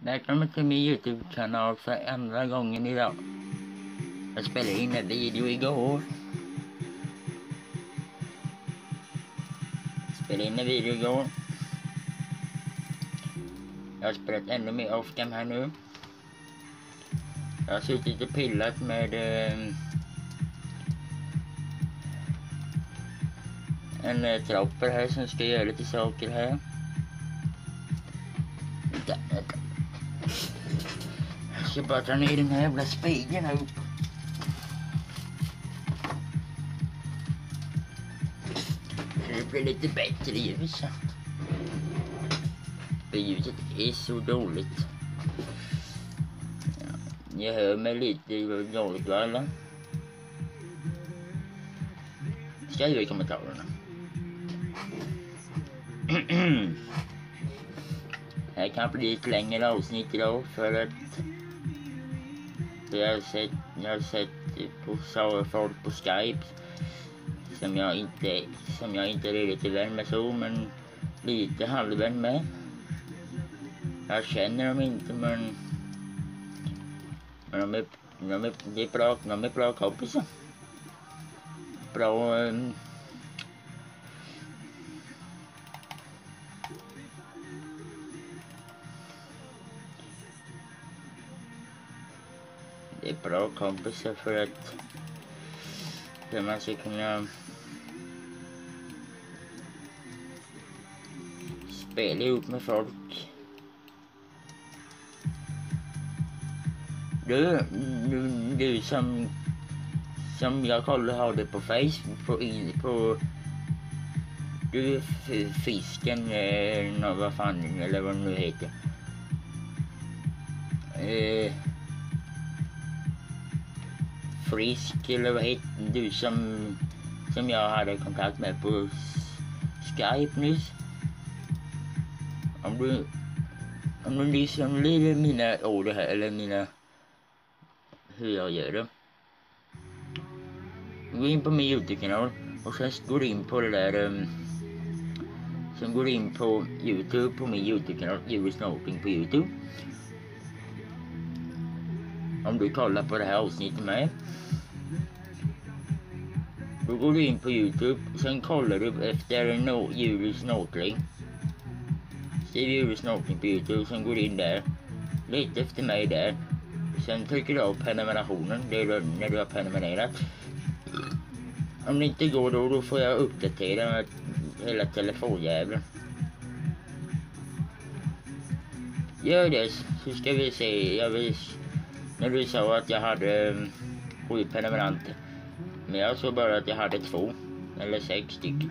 Välkommen till min YouTube-kanal för andra gången idag. Jag spelade in en video igår. Jag har spelat ännu mer off-cam här nu. Jag har suttit och pillat med en tropper här som ska göra lite saker här. Jag ska bara ta ner den här jävla spegeln här. Det blir lite bättre ljus. För ljuset är så dåligt. Ja, jag hör mig lite dåligt, va, eller? Skriv i kommentarerna. Här kan bli ett längre avsnitt idag för att jag har sett på folk på Skype som jag inte är riktigt vän med så, men lite halvvän med. Jag känner dem inte, men de är bra kompisar. Bra det är bra kompisar för att man ska kunna spela ihop med folk. Du som jag har det på Facebook på du fisken vad fan eller vad nu heter. Frisk eller vad heter du som jag hade kontakt med på Skype nyss. Om du liksom lider mina ord här eller mina hur jag gör det. Gå in på min YouTube-kanal och sen går in på det där sen går in på YouTube på min YouTube-kanal Djursnorkling på YouTube. Om du kollar på det här avsnittet med, då går du in på YouTube, sen kollar du efter djursnorkling. Skriv djursnorkling på YouTube, sen går du in där, lite efter mig där. Sen trycker du av prenumerationen, det är när du har prenumererat. Om det inte går då får jag uppdatera hela telefonjäveln. Gör det så ska vi se. När du sa att jag hade 7 prenumeranter. Men jag såg bara att jag hade 2 eller 6 stycken.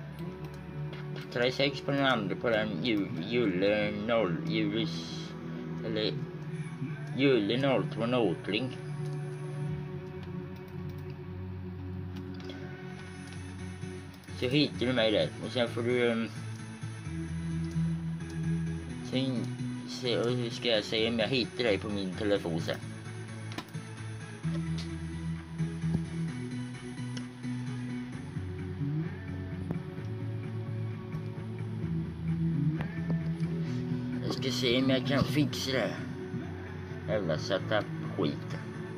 36 prenumeranter på den Julle 02 Norkling. Så hittar du mig där och sen får du hur ska jag säga om jag hittar dig på min telefon sen. Jag ska se om jag kan fixa det. Jävla sätta skiten.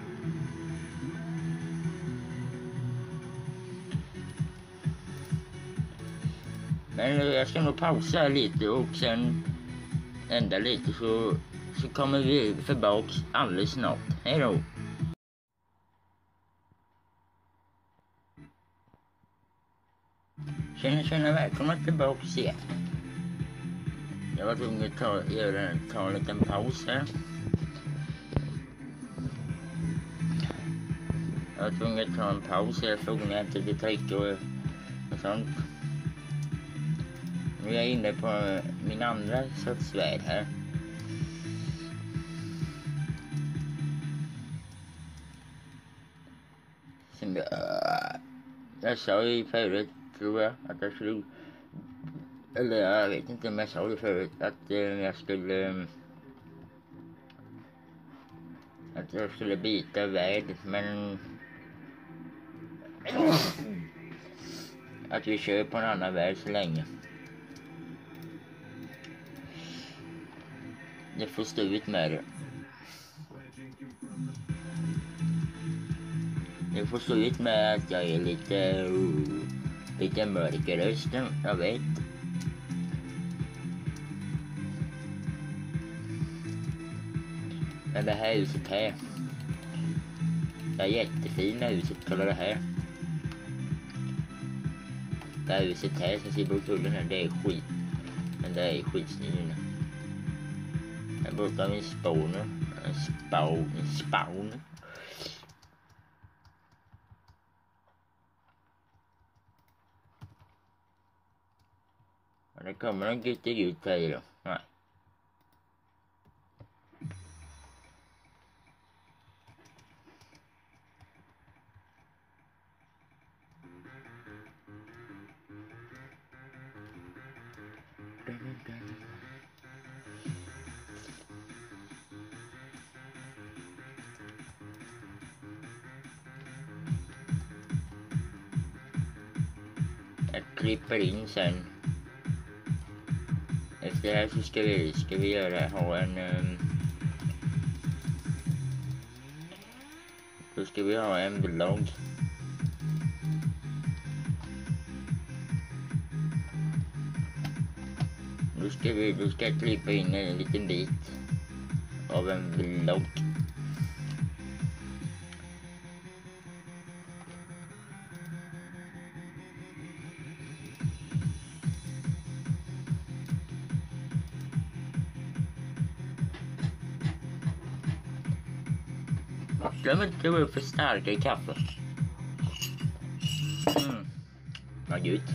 Men jag ska nog pausa lite och sen ända lite så kommer vi tillbaks alldeles snart. Hej då! Tjena, välkomna tillbaks igen. Jag var tvungen att ta en liten paus här. Jag var tvungen att ta en paus här för att jag inte drick och sånt. Nu är jag inne på min andra sorts värld här. Som jag sa ju förut, tror jag, att jag skulle, eller jag vet inte om jag sa det förut, att jag skulle byta värld, men att vi kör på en annan värld så länge. Jag får stå ut med det. Jag får stå ut med att jag är lite mörk i rösten, jag vet. Men det här huset här. Det är jättefina huset, kolla det här. Det här huset här som ser på tullen här, det är skit. Men det är skitsnyggt. Här borta har vi en spawner. En spawner. Och det kommer en guttig ut här då. Nej. Jag klipper in sen. Efter det här så ska vi ha en då ska vi ha en vlogg. Då ska jag klippa in en liten bit av en vlogg. Glöm inte att upp för starkare kaffe. Vad gud.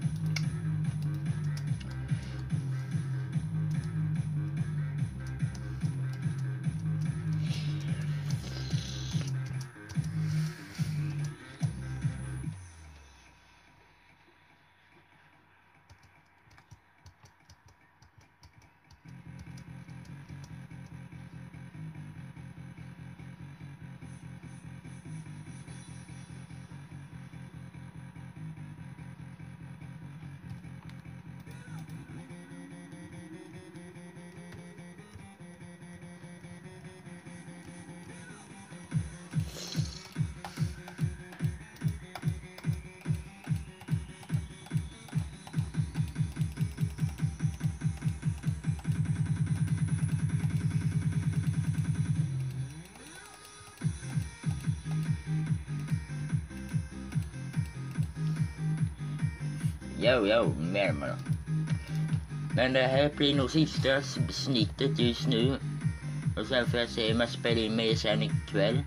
Jo, mer. Men det här blir nog sista snittet just nu. Och sen får jag se om jag spelar in mer sen ikväll.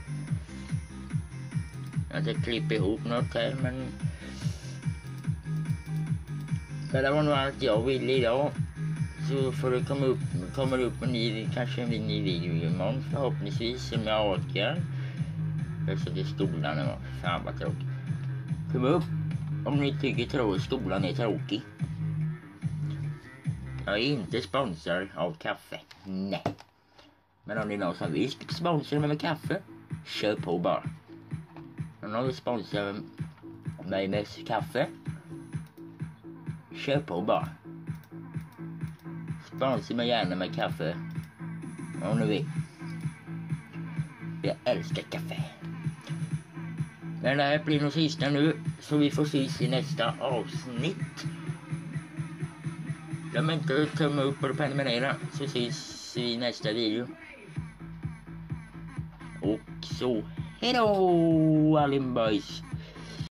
Jag ska klippa ihop något här, men det var nog allt jag ville idag. Så får det komma upp en ny video imorgon förhoppningsvis, om jag orkar. Jag ska till skolan nu. Fan vad tråkigt. Kom upp om ni tycker skolan är tråkig. Jag är inte sponsor av kaffe. Nej. Men om det är någon som vill sponsra mig med kaffe, kör på bara. Om någon vill sponsra mig med kaffe, kör på bara. Sponsra mig gärna med kaffe om ni vill. Jag älskar kaffe. Men det här blir nog sista nu, så vi får ses i nästa avsnitt. Glöm inte att tumma upp och prenumerera, så ses vi i nästa video. Och så, hejdå Allen boys!